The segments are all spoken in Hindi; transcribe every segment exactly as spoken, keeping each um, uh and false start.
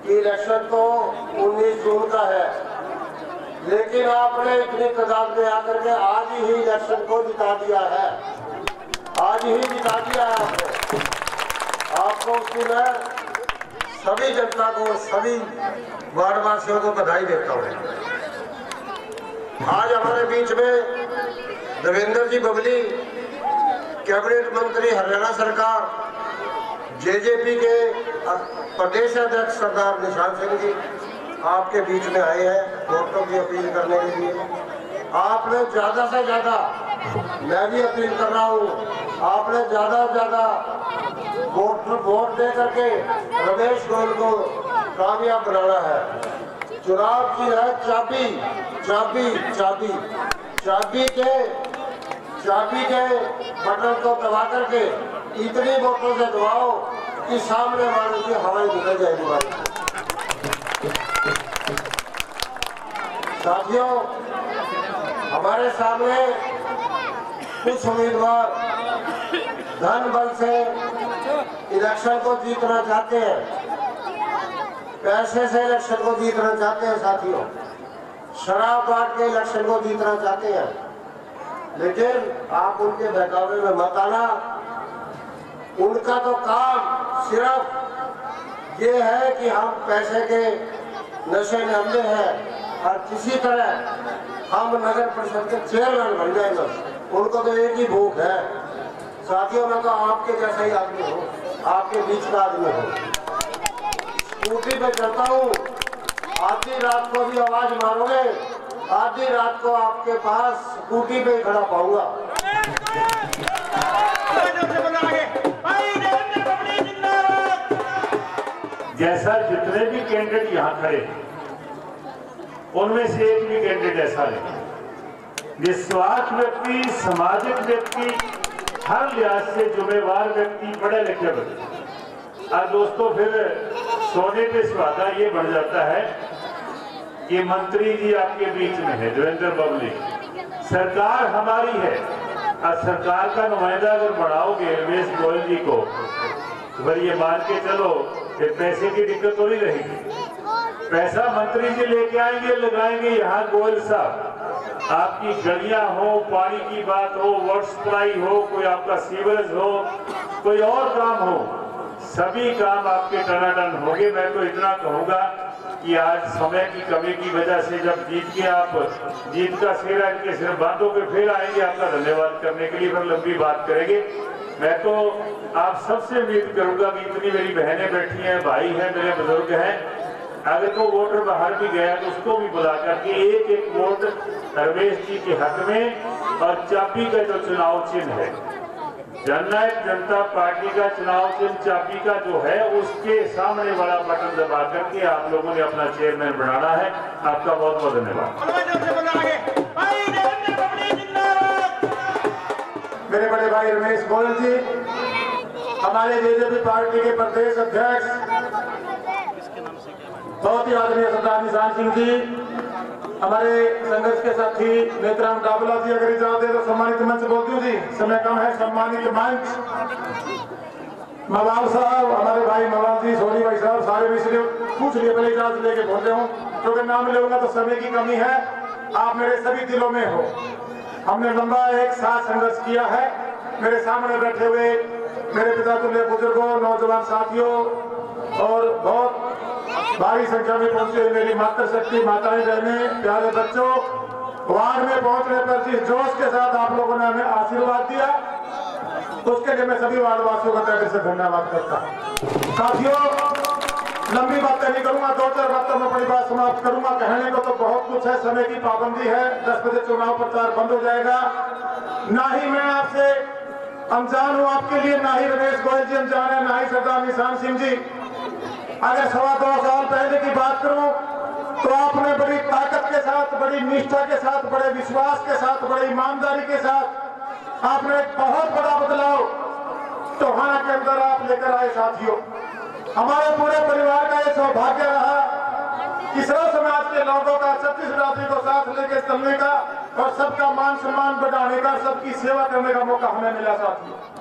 कि इलेक्शन तो उन्नीस जून का है, लेकिन आपने इतनी तादाद में आकर के आज ही इलेक्शन को जिता दिया है, आज ही जिता दिया है आपने। आपको उसकी मैं सभी जनता को, सभी वार्डवासियों को बधाई देता हूँ। आज हमारे बीच में देवेंद्र जी बबली, कैबिनेट मंत्री हरियाणा सरकार, जेजेपी के प्रदेश अध्यक्ष सरदार निशान सिंह जी आपके बीच में आए हैं वोटों की अपील करने के लिए। आपने ज्यादा से ज्यादा, मैं भी अपील कर रहा हूँ, आपने ज्यादा से ज्यादा वोट वोट दे करके रमेश गोयल को कामयाब बनाना है। चुनाव की है चाबी, चाबी चाबी चाबी के चाबी के बटन को दबा करके इतनी वोटों से दबाओ कि सामने वालों की हवाई निकल जाएगी। साथियों, हमारे सामने कुछ उम्मीदवार धन बल से इलेक्शन को जीतना चाहते हैं, पैसे से इलेक्शन को जीतना चाहते हैं। साथियों, शराब बांट के इलेक्शन को जीतना चाहते हैं, लेकिन आप उनके बहकावे में मत आना। उनका तो काम सिर्फ ये है कि हम पैसे के नशे में अंधे हैं और किसी तरह हम नगर परिषद के चेयरमैन बन जाएंगे। उनको तो एक ही भूख है। साथियों, मैं तो आपके जैसा ही आदमी हूँ, आपके बीच का आदमी हूँ। स्कूटी पे चलता हूँ, आधी रात को भी आवाज मारोगे, आधी रात को आपके पास स्कूटी पे ही खड़ा पाऊंगा। जैसा जितने भी कैंडिडेट यहाँ खड़े, उनमें से एक भी कैंडिडेट ऐसा नहीं। निस्वार्थ व्यक्ति, सामाजिक व्यक्ति, हर लिहाज से जिम्मेवार व्यक्ति, पढ़े लिखे व्यक्ति। और दोस्तों, फिर सोने पे सुहागा ये बढ़ जाता है कि मंत्री जी आपके बीच में है, देवेंद्र बबली, सरकार हमारी है, और सरकार का नुमाइंदा अगर बढ़ाओगे रमेश गोयल जी को, तो फिर ये मान के चलो फिर पैसे की दिक्कत तो नहीं रहेगी। पैसा मंत्री जी लेके आएंगे, लगाएंगे यहाँ गोयल साहब। आपकी गलियां हो, पानी की बात हो, वाटर सप्लाई हो, कोई आपका सीवरेज हो, कोई और काम हो, सभी काम आपके टनाटन होंगे। मैं तो इतना कहूंगा कि आज समय की कमी की वजह से जब जीत के आप जीत का सेहरा इनके सिर बांधो के फिर आएंगे आपका धन्यवाद करने के लिए, फिर लंबी बात करेंगे। मैं तो आप सबसे उम्मीद करूंगा कि इतनी मेरी बहनें बैठी हैं, भाई हैं, मेरे बुजुर्ग हैं, अगर को वोटर बाहर भी गया तो उसको भी बुला करके एक एक वोट रमेश जी के हक में। और चाबी का जो चुनाव चिन्ह है, जननायक जनता पार्टी का चुनाव चिन्ह चाबी का जो है, उसके सामने वाला बटन दबा करके आप लोगों ने अपना चेयरमैन बनाना है। आपका बहुत बहुत धन्यवाद। मेरे बड़े भाई रमेश गोयल जी, हमारे जेजेपी पार्टी के प्रदेश अध्यक्ष, बहुत ही आदरणीय सरदार निशान सिंह जी, हमारे संघर्ष के साथी नेत्राम डाबला जी, अगर इजाजत दे तो सम्मानित मंच बोलती हूँ जी, समय कम है, सम्मानित मंच, मवाल साहब, हमारे भाई मवाल जी, सोनी भाई साहब, सारे मिश्र पूछ लिए, पहले इजाजत लेके बोल रहे हूँ, क्योंकि नाम लेगा तो समय की कमी है। आप मेरे सभी दिलों में हो। हमने लंबा एक साथ संघर्ष किया है। मेरे सामने बैठे हुए मेरे पिता तुल्य बुजुर्गों, नौजवान साथियों और बहुत भारी संख्या में पहुंचे हुए मेरी मातृशक्ति, माताएं, बहनें, प्यारे बच्चों, वार्ड में पहुंचने पर जिस जोश के साथ आप लोगों ने हमें आशीर्वाद दिया, उसके लिए मैं सभी वार्डवासियों का तहे दिल से धन्यवाद करता हूं। साथियों, लंबी बातें नहीं करूंगा, दो चार बातों में बड़ी बात समाप्त करूंगा। कहने को तो बहुत कुछ है, समय की पाबंदी है, दस बजे चुनाव प्रचार बंद हो जाएगा। ना ही मैं आपसे अनजान हूं आपके लिए, ना ही रमेश गोयल जी अनजान है, ना ही सरदार निशान सिंह जी। अगर सवा दो साल पहले की बात करूं तो आपने बड़ी ताकत के साथ, बड़ी निष्ठा के साथ, बड़े विश्वास के साथ, बड़ी ईमानदारी के साथ आपने एक बहुत बड़ा बदलाव टोहाना के अंदर आप लेकर आए। साथियों, हमारे पूरे परिवार का यह सौभाग्य रहा कि सर्व समाज के लोगों का, छत्तीस जाति को साथ लेकर चलने का और सबका मान सम्मान बढ़ाने का, सबकी सेवा करने का मौका हमें मिला। साथियों,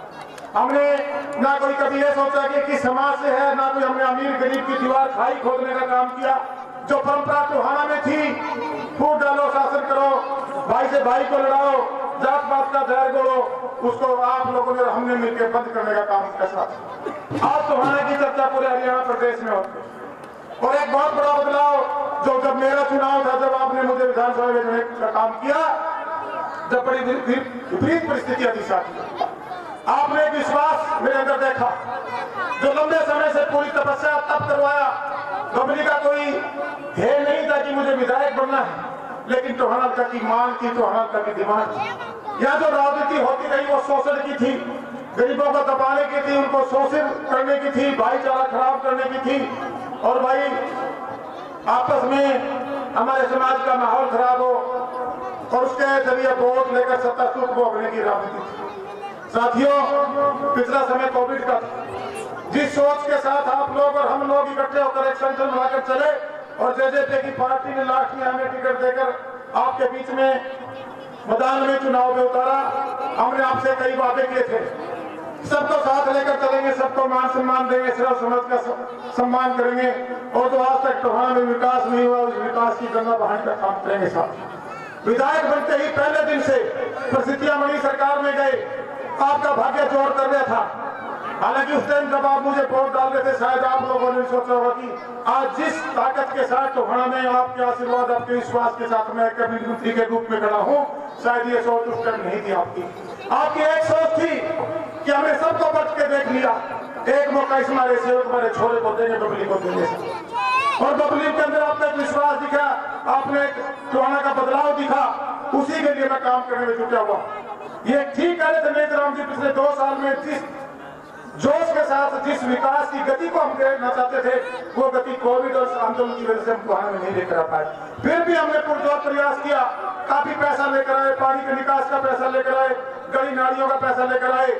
हमने ना कोई कभी ये सोचा कि किस समाज से है, ना कोई हमने अमीर गरीब की दीवार खाई खोदने का काम किया। जो परंपरा टोहाना में थी, फूट डालो शासन करो, भाई से भाई को लड़ाओ, जात पात का जहर गोलो, उसको आप लोगों ने हमने मिलकर बंद करने का काम कैसा। आज टोहाना की चर्चा पूरे हरियाणा प्रदेश में होती है। और एक बहुत बड़ा बदलाव जो जब मेरा चुनाव था, जब आपने मुझे विधानसभा में भेजने का काम किया, जब बड़ी विपरीत परिस्थितियां थी साथी, आपने एक विश्वास मेरे अंदर देखा जो लंबे समय से पूरी तपस्या तप करवाया। बबली का कोई ध्येय नहीं था कि मुझे विधायक बनना है, लेकिन टोहाना की मांग थी, टोहाना की डिमांड थी। यह जो राजनीति होती रही वो शोषण की थी, गरीबों को दबाने की थी, उनको शोषित करने की थी, भाईचारा खराब करने की थी। और भाई आपस में हमारे समाज का माहौल खराब हो और उसके जरिए वोट लेकर सत्ता सूख भोगने की राजनीति थी। साथियों, पिछला समय कोविड का था। जिस सोच के साथ आप लोग और हम लोग इकट्ठे होकर एक संगठन बनाकर चले और जेजेपी की पार्टी ने लास्ट में हमें टिकट देकर आपके बीच में मैदान में चुनाव में उतारा, हमने आपसे कई वादे किए थे, सबको साथ लेकर चलेंगे, सबको मान सम्मान देंगे, सिर्फ समाज का सम्मान करेंगे और जो आज तक टोहाना में विकास नहीं हुआ उस विकास की गंगा बहाने का काम करेंगे। साथ विधायक बनते ही पहले दिन से परिस्थितियां बनी, सरकार में गए, आपका भाग्य जोर कर दिया था। हालांकि उस टाइम जब आप मुझे वोट डाल रहे थे, शायद आप लोगों ने सोचा होगा कि आज जिस ताकत के साथ टोहाना में आपके आशीर्वाद, आपके विश्वास के साथ मैं कैबिनेट मंत्री के रूप में खड़ा हूँ, शायद ये सोच उस टाइम नहीं थी आपकी। आपकी एक सोच थी कि हमने सबको बच के देख लिया, एक मौका इस हमारे सेवक हमारे छोरे को देंगे, बबली को देंगे। और बबली के अंदर आपका एक विश्वास दिखा, आपने एक टोहाना का बदलाव दिखा, उसी के लिए मैं काम करने में जुटा हुआ। ये ठीक कह रहे थे नेतराम जी, पिछले दो साल में जिस जोश के साथ जिस विकास की गति को हम देखना चाहते थे, वो गति कोविड और आंदोलन की वजह से हम टोहाना में नहीं लेकर आ पाए। फिर भी हमने पुरजोर प्रयास किया, काफी पैसा लेकर आए, पानी के निकास का पैसा लेकर आए, गली नालियों का पैसा लेकर आए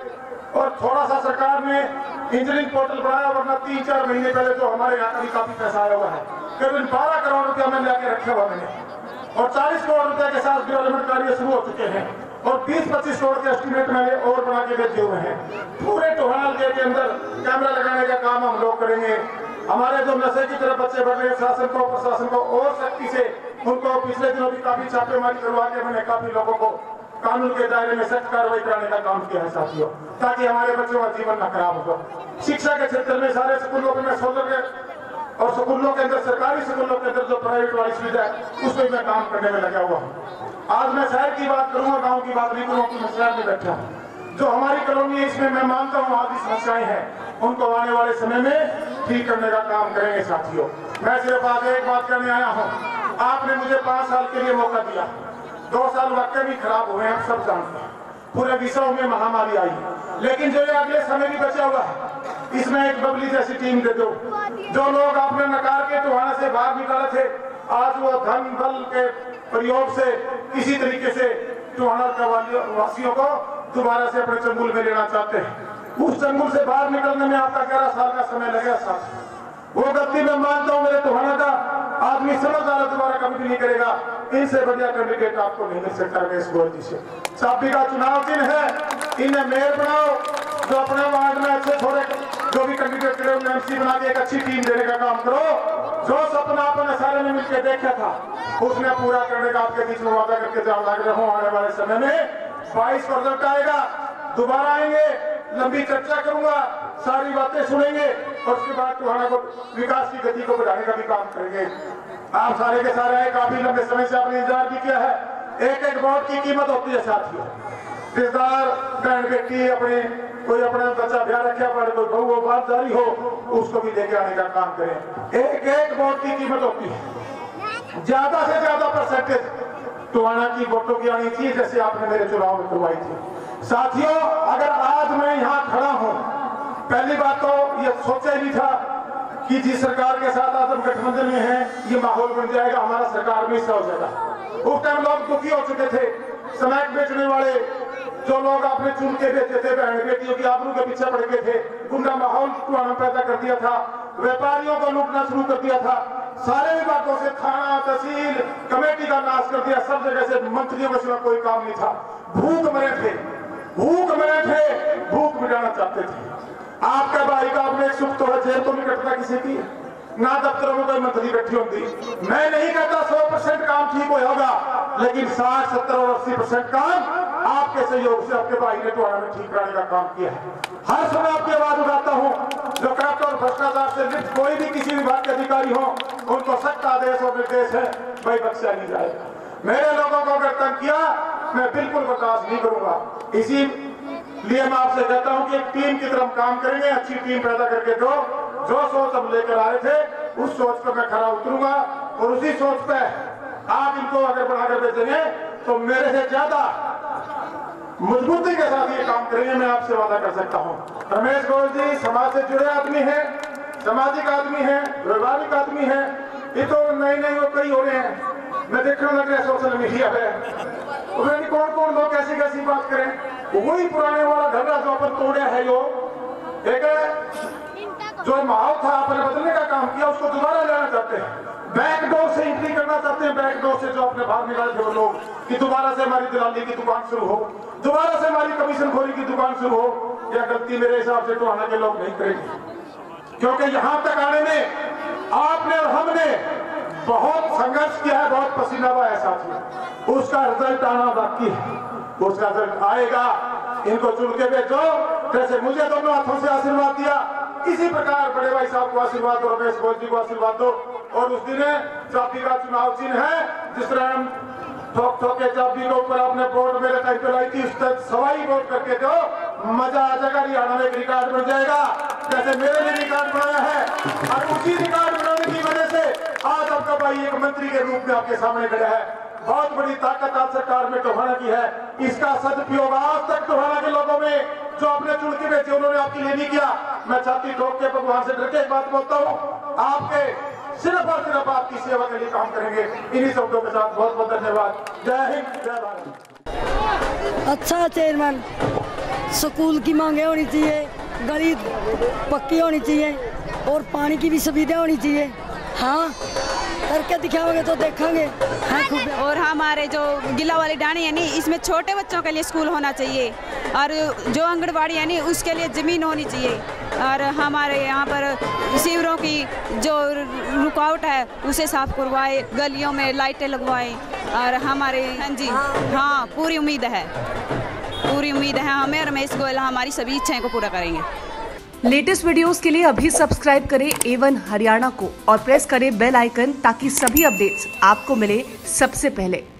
और थोड़ा सा सरकार ने इंजीनियरिंग पोर्टल बनाया, वरना तीन चार महीने पहले जो हमारे यहाँ का भी काफी पैसा आया हुआ है, करीब बारह करोड़ रुपया मैंने लेके रखे हुआ मैंने, और चालीस करोड़ रुपए के साथ डेवलपमेंट कार्य शुरू हो चुके हैं और बीस पच्चीस करोड़ के एस्टीमेट मैंने और बना के भेजे हुए हैं। पूरे टोहाना के अंदर कैमरा लगाने का काम हम लोग करेंगे। हमारे जो नशे की तरफ बच्चे बढ़ रहे हैं, शासन को प्रशासन को और सख्ती से उनको पिछले दिनों भी काफी छापेमारी करवा के मैंने काफी लोगों को कानून के दायरे में सख्त कार्रवाई कराने का काम किया है साथियों, ताकि हमारे बच्चों का जीवन न खराब हो। शिक्षा के क्षेत्र में सारे स्कूलों में सोलर के और स्कूलों के अंदर, सरकारी स्कूलों के अंदर जो प्राइवेट वाली सुविधा है उसमें मैं काम करने में लगा हुआ हूँ। आज मैं शहर की बात करूंगा, गांव की बात नहीं करूंगा, मैं शहर में बैठा हूँ। जो हमारी कॉलोनी है इसमें मैं मानता हूँ आदि समस्याएं हैं, उनको आने वाले समय में ठीक करने का काम करेंगे साथियों। मैं सिर्फ आज एक बात करने आया हूँ, आपने मुझे पांच साल के लिए मौका दिया, दो साल वाकई भी खराब हुए, हम सब जानते हैं, पूरे विश्व में महामारी आई, लेकिन जो ये अगले समय भी बचा हुआ है इसमें एक बबली जैसी टीम दे दो। जो लोग आपने नकार के टोहाना से बाहर निकाले थे, आज वो धन बल के प्रयोग से किसी तरीके से टोहाना का वासियों को दोबारा से अपने चंगुल में लेना चाहते हैं। उस चंगुल से बाहर निकलने में आपका ग्यारह साल का समय लगेगा साथ। वो गलती में मानता हूँ, मेरे टोहाना का आदमी समझदार दोबारा कभी भी नहीं करेगा। इनसे बढ़िया कैंडिडेट आपको नहीं मिल सकता रमेश गोयल जी से। साथी का चुनाव चिन्ह है, इन्हें मेयर बनाओ, जो अपने वार्ड में अच्छे थोड़े जो भी कैंडिडेट करे उन्हें एमसी बना के एक अच्छी टीम देने का काम करो। जो सपना आपने सारे ने मिलकर देखा था उसने पूरा करने का आपके बीच में वादा करके जाओ लग रहा हूँ। आने वाले समय में बाईस को रिजल्ट आएगा, दोबारा आएंगे, लंबी चर्चा करूंगा, सारी बातें सुनेंगे और उसके बाद टोहाना को विकास की गति को बढ़ाने का भी काम करेंगे। आप सारे के सारे आए, काफी लंबे समय से आपने इंतजार भी किया है। एक एक वोट की कीमत होती है साथियों। रिश्तेदार बहन बेटी अपने कोई अपने बच्चा ब्याह रखा पड़े, कोई बहू बात जारी हो, उसको भी लेके आने का काम करें। एक एक वोट की कीमत होती है, ज्यादा से ज्यादा परसेंटेज टोहाना की वोटों की आनी चाहिए, जैसे आपने मेरे चुनाव में करवाई थी। साथियों, अगर आज मैं यहाँ खड़ा हूँ, पहली बात तो ये सोचा ही नहीं था कि जिस सरकार के साथ आज हम गठबंधन में हैं, ये माहौल बन जाएगा, हमारा सरकार में हिस्सा हो जाएगा। उस टाइम लोग दुखी हो चुके थे, स्मैक बेचने वाले जो लोग आपने चुन के बेचे थे, बहन बेटियों की आबरू के पीछे पड़ गए थे, गुंडा माहौल पैदा कर दिया था, व्यापारियों को लूटना शुरू कर दिया था, सारे विभागों से थाना तहसील कमेटी का नाश कर दिया, सब जगह से मंत्रियों के सिवा कोई काम नहीं था, भूख मरे थे। भूख में थे, भूख मिटाना चाहते थे। आपका भाई का अपने सुख तो है, जेल तो नहीं कटता किसी की, ना दफ्तरों में कोई मंथली इकट्ठी होती। मैं नहीं कहता सौ परसेंट काम ठीक होगा, लेकिन साठ सत्तर और अस्सी परसेंट काम आपके सहयोग से आपके भाई ने टोहाना में ठीक कराने का काम किया है। हर समय आपकी आवाज उठाता हूँ, जो करप्ट और भ्रष्टाचार से लिप्त कोई भी किसी विभाग के अधिकारी हो, उनको सख्त आदेश और निर्देश है, भाई बख्शा नहीं जाएगा। मेरे लोगों को अगर तंग किया, मैं बिल्कुल बर्दाश्त नहीं करूंगा। इसी लिए मैं आपसे कहता हूं कि एक टीम की तरफ काम करेंगे, अच्छी टीम पैदा करके दो। जो सोच हम लेकर आए थे, उस सोच पर मैं खरा उतरूंगा और उसी सोच पे आप इनको अगर बढ़ाकर भेजेंगे तो मेरे से ज्यादा मजबूती के साथ ये काम करेंगे, मैं आपसे वादा कर सकता हूँ। रमेश गोयल जी समाज से जुड़े आदमी हैं, सामाजिक आदमी हैं, व्यवहारिक आदमी हैं। ये तो नए नए वो कई हो रहे हैं, मैं देखने लग रहा है सोशल मीडिया पे, उसमें कौन कौन लोग कैसी कैसी बात करें। वही पुराने वाला ढंगा जो अपन तोड़े है, जो एक जो माहौल था आपने बदलने का काम किया, उसको दोबारा लाना चाहते हैं। बैकडोर से एंट्री करना चाहते हैं, बैकडोर से जो अपने बाहर निकाले थे वो लोग, कि दोबारा से हमारी दलाली की दुकान शुरू हो, दोबारा से हमारी कमीशन खोरी की दुकान शुरू हो। यह गलती मेरे हिसाब से टोहाना के लोग नहीं करेंगे, क्योंकि यहाँ तक आने में आपने और हमने बहुत संघर्ष किया है, बहुत पसीना बहाया साथियों। उसका रिजल्ट आना बाकी है, उसका रिजल्ट आएगा। इनको चुन के भेजो, जैसे मुझे दोनों हाथों से आशीर्वाद दिया, इसी प्रकार बड़े भाई साहब को आशीर्वाद दो, रमेश गोयल जी को आशीर्वाद दो। और उस दिन चाबी का चुनाव चिन्ह है, जिस तरह हम ठोक ठोक के चाबी के ऊपर अपने बोर्ड मेरे टाइप पे लाई थी, उस तक सवाई वोट करके दो, मजा आ जाएगा। हरियाणा में एक रिकॉर्ड बन जाएगा, जैसे मेरे लिए रिकॉर्ड बनाया है। और उसी रिकॉर्ड बनाने की वजह से आज आपका भाई एक मंत्री के रूप में आपके सामने खड़ा है। बहुत बड़ी ताकत आज सरकार में टोहाना की है। इसका सदुपयोग आज तक टोहाना के लोगों में जो अपने चुन के बेचे, उन्होंने आपके लिए नहीं किया। मैं छाती ठोक के भगवान से डर के एक बात बोलता हूँ, आपके सिर्फ और सिर्फ आपकी सेवा के लिए काम करेंगे। इन्हीं शब्दों के साथ बहुत बहुत धन्यवाद। जय हिंद, जय भारत। अच्छा चेयरमैन, स्कूल की मांगे होनी चाहिए, गली पक्की होनी चाहिए और पानी की भी सुविधा होनी चाहिए। हाँ, करके दिखाओगे तो देखेंगे। हाँ, और हमारे जो गिला वाली डाणी है नी, इसमें छोटे बच्चों के लिए स्कूल होना चाहिए, और जो आंगनबाड़ी है नी उसके लिए ज़मीन होनी चाहिए। और हमारे यहाँ पर सीवरों की जो रुकावट है उसे साफ करवाए, गलियों में लाइटें लगवाएं। और हमारे हाँ जी हाँ पूरी उम्मीद है, पूरी उम्मीद है हमें। रमेश गोयल हमारी सभी इच्छाएं को पूरा करेंगे। लेटेस्ट वीडियोस के लिए अभी सब्सक्राइब करें ए वन हरियाणा को और प्रेस करें बेल आइकन, ताकि सभी अपडेट्स आपको मिले सबसे पहले।